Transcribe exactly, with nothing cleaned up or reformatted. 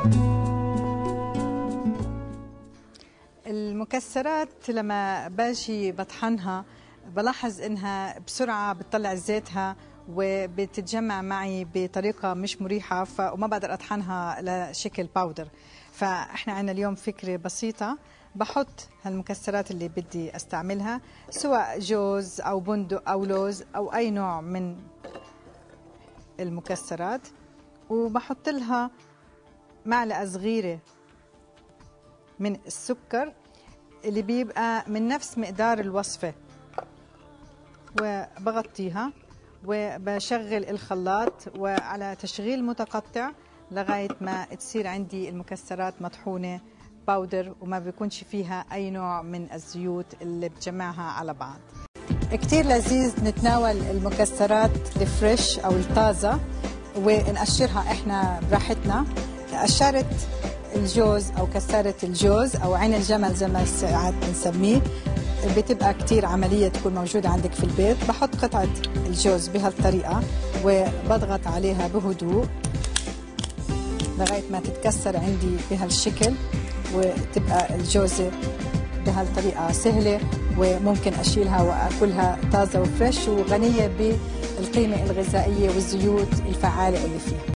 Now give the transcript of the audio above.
المكسرات لما باجي بطحنها بلاحظ انها بسرعه بتطلع زيتها وبتتجمع معي بطريقه مش مريحه، وما بقدر اطحنها لشكل باودر. فاحنا عندنا اليوم فكره بسيطه، بحط هالمكسرات اللي بدي استعملها، سواء جوز او بندق او لوز او اي نوع من المكسرات، وبحط لها معلقه صغيره من السكر اللي بيبقى من نفس مقدار الوصفة، وبغطيها وبشغل الخلاط وعلى تشغيل متقطع لغاية ما تصير عندي المكسرات مطحونة باودر وما بيكونش فيها أي نوع من الزيوت اللي بتجمعها على بعض. كتير لذيذ نتناول المكسرات الفريش أو الطازة ونقشرها إحنا براحتنا. قشرت الجوز أو كسرة الجوز أو عين الجمل زي ما ساعات بنسميه بتبقى كتير عملية تكون موجودة عندك في البيت. بحط قطعة الجوز بهالطريقة وبضغط عليها بهدوء لغاية ما تتكسر عندي بهالشكل، وتبقى الجوزة بهالطريقة سهلة وممكن أشيلها وأكلها طازة وفريش وغنية بالقيمة الغذائية والزيوت الفعالة اللي فيها.